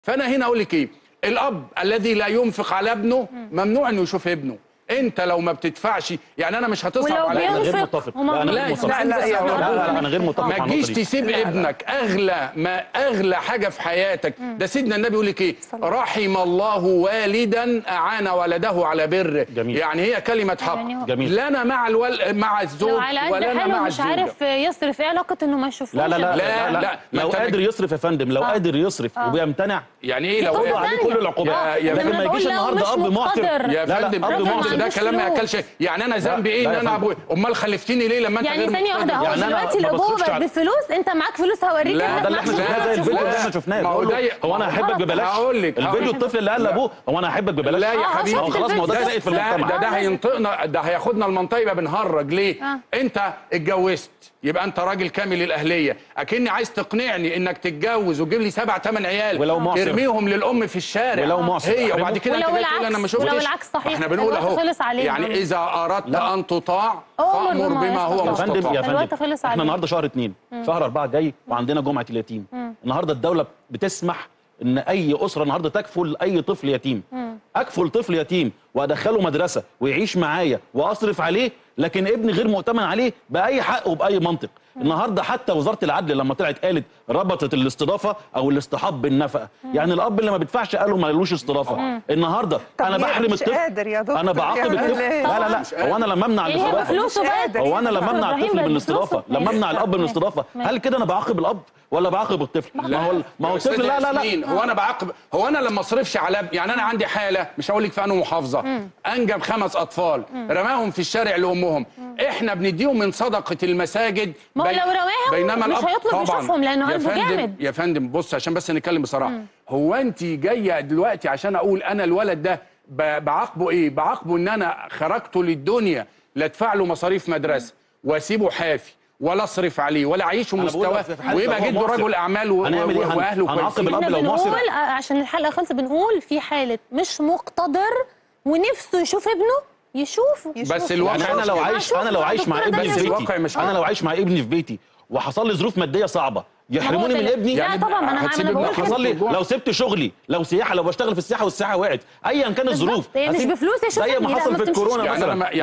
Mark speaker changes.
Speaker 1: فانا هنا اقول لك ايه، الاب الذي لا ينفق على ابنه ممنوع انه يشوف ابنه. انت لو ما بتدفعش، يعني انا مش هتصعب على
Speaker 2: انا
Speaker 1: ابنك.
Speaker 2: غير متفق.
Speaker 1: لا
Speaker 2: انا غير متفق.
Speaker 1: ما تجيش تسيب ابنك اغلى حاجه في حياتك. ده سيدنا النبي يقول لك ايه، رحم الله والدا اعان ولده على بره.
Speaker 2: جميل.
Speaker 1: يعني هي كلمه حق.
Speaker 2: جميل.
Speaker 1: لا انا مع الزوج ولا انا مع الزوجه.
Speaker 3: مش عارف يصرف، ايه علاقه انه ما يشوفوش؟
Speaker 2: لا لا لا لا, لا, لا. لو قادر يصرف يا فندم، لو قادر يصرف وبيمتنع،
Speaker 1: يعني ايه لو
Speaker 2: قادر عليه كل العقوبات. لكن ما يجيش النهارده اب معتر.
Speaker 1: يا فندم اب معتر ده كلام ما ياكلش. يعني انا ذنبي ايه ان انا ابويا؟ امال خلفتني ليه لما انت
Speaker 3: يعني ثانيه واحده، هو دلوقتي الابوه بقت بفلوس، انت معاك فلوس هوريك.
Speaker 2: ده اللي احنا شفناه زي الفيديو اللي احنا شفناه. هو انا هحبك ببلاش؟
Speaker 1: هقول لك
Speaker 2: الفيديو الطفل اللي قال لابوه هو انا هحبك ببلاش.
Speaker 1: لا يا حبيبي
Speaker 2: خلاص، ما هو ده زائد في المجتمع.
Speaker 1: ده هينطقنا، ده هياخدنا المنطقه يبقى بنهرج ليه؟ انت اتجوزت يبقى انت راجل كامل الاهليه، اكني عايز تقنعني انك تتجوز وتجيب لي 7 8 عيال
Speaker 2: ولو معصر
Speaker 1: ترميهم للام في الشارع
Speaker 2: ولو معصر
Speaker 1: هي، وبعد كده انت جاي تقول انا ما شفتش.
Speaker 3: ولو العكس صحيح،
Speaker 1: احنا بنقول اهو يعني اذا اردت ان تطاع فامر بما هو مستطاع.
Speaker 2: يا فندم احنا النهارده شهر 2 شهر 4 جاي وعندنا جمعه اليتيم. النهارده الدوله بتسمح ان اي اسره النهارده تكفل اي طفل يتيم. اكفل طفل يتيم وادخله مدرسه ويعيش معايا واصرف عليه، لكن ابني غير مؤتمن عليه باي حق وباي منطق. النهارده حتى وزاره العدل لما طلعت قالت ربطت الاستضافه او الاصطحاب بالنفقه. يعني الاب اللي ما بيدفعش قالوا ما لهوش استضافه. النهارده انا بحرم الطفل، انا بعاقب الطفل. لا لا لا، هو انا لما امنع الاستضافه، هو انا لما امنع الطفل من الاستضافه، لما امنع الاب من الاستضافه، هل كده انا بعاقب الاب ولا بعاقب الطفل؟ ما هو الطفل لا
Speaker 1: هو انا بعاقب، هو انا لما اصرفش على يعني انا عندي حاله مش هقول لك في انه محافظه انجب 5 اطفال رماهم في الشارع لامهم، احنا بنديهم من صدقه المساجد.
Speaker 3: ما هو لو رماهم
Speaker 1: بينما
Speaker 3: مش هيطلب يشوفهم لانه قلبه جامد.
Speaker 1: يا فندم بص عشان بس نتكلم بصراحه، هو انت جايه دلوقتي عشان اقول انا الولد ده بعاقبه ايه؟ بعاقبه ان انا خرجته للدنيا لا ادفع له مصاريف مدرسه واسيبه حافي ولا اصرف عليه ولا اعيشه مستواه ويبقى جده رجل اعمال واهله
Speaker 2: هنعاقب الاب لو معصر.
Speaker 3: عشان الحلقه خلصت بنقول في حاله مش مقتدر ونفسه يشوف ابنه يشوفه.
Speaker 1: بس الواقع
Speaker 2: يعني انا لو عايش مع ابني في بيتي، انا لو عايش مع ابني في بيتي وحصل لي ظروف ماديه صعبه يحرموني من ابني؟
Speaker 3: لا طبعا انا بقول
Speaker 2: حصل لي لو سبت شغلي، لو سياحه، لو بشتغل في السياحه والسياحه وقعت، ايا كان الظروف
Speaker 3: مش بفلوس يا شوف
Speaker 2: زي ما حصل في الكورونا مثلا.